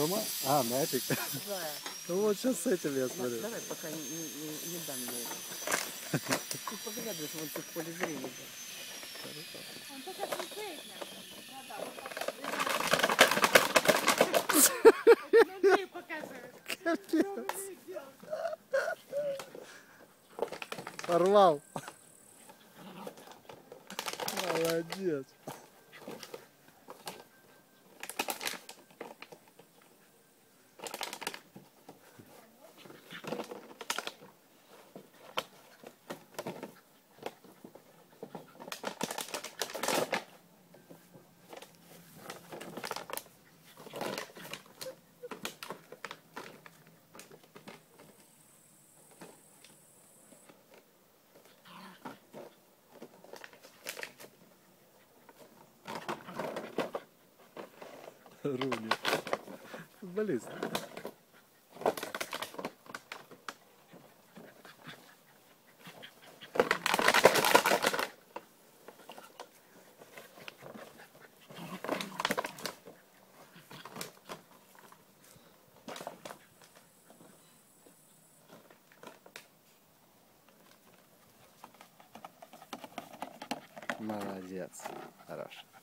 Тома? А, мячик. Да. Ну вот сейчас с этим я смотрю. Давай, пока не дам я это. Ты поглядывай, вот тут в поле зрения. Он только кричит. Внутри показывает. Порвал. Молодец. Руни. Футболист. Молодец. Хорош.